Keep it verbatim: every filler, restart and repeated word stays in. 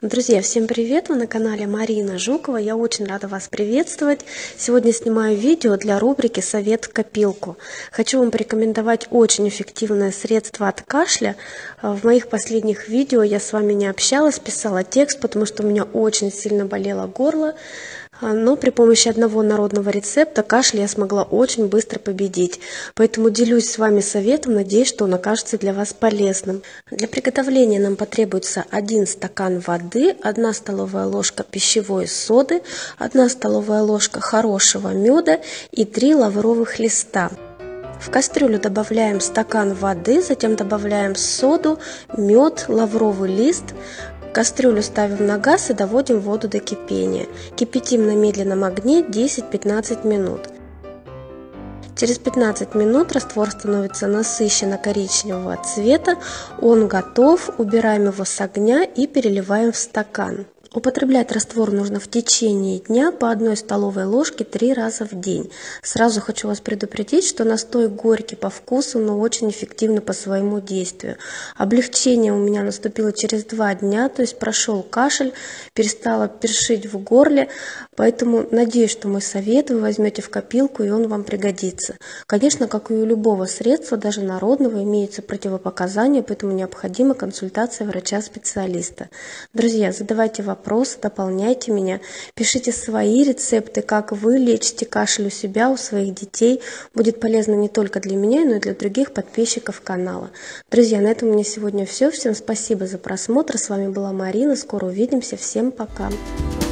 Друзья, всем привет! Вы на канале Марина Жукова. Я очень рада вас приветствовать. Сегодня снимаю видео для рубрики «Совет в копилку». Хочу вам порекомендовать очень эффективное средство от кашля. В моих последних видео я с вами не общалась, писала текст, потому что у меня очень сильно болело горло. Но при помощи одного народного рецепта кашель я смогла очень быстро победить. Поэтому делюсь с вами советом, надеюсь, что он окажется для вас полезным. Для приготовления нам потребуется один стакан воды, одна столовая ложка пищевой соды, одна столовая ложка хорошего меда и три лавровых листа. В кастрюлю добавляем стакан воды, затем добавляем соду, мед, лавровый лист. Кастрюлю ставим на газ и доводим воду до кипения. Кипятим на медленном огне десять-пятнадцать минут. Через пятнадцать минут раствор становится насыщенно коричневого цвета. Он готов. Убираем его с огня и переливаем в стакан. Употреблять раствор нужно в течение дня по одной столовой ложке три раза в день. Сразу хочу вас предупредить, что настой горький по вкусу, но очень эффективный по своему действию. Облегчение у меня наступило через два дня, то есть прошел кашель, перестало першить в горле. Поэтому надеюсь, что мой совет вы возьмете в копилку и он вам пригодится. Конечно, как и у любого средства, даже народного, имеются противопоказания, поэтому необходима консультация врача-специалиста. Друзья, задавайте вопросы. Вопросы, дополняйте меня, пишите свои рецепты, как вы лечите кашель у себя, у своих детей. Будет полезно не только для меня, но и для других подписчиков канала. Друзья, на этом у меня сегодня все. Всем спасибо за просмотр. С вами была Марина. Скоро увидимся. Всем пока.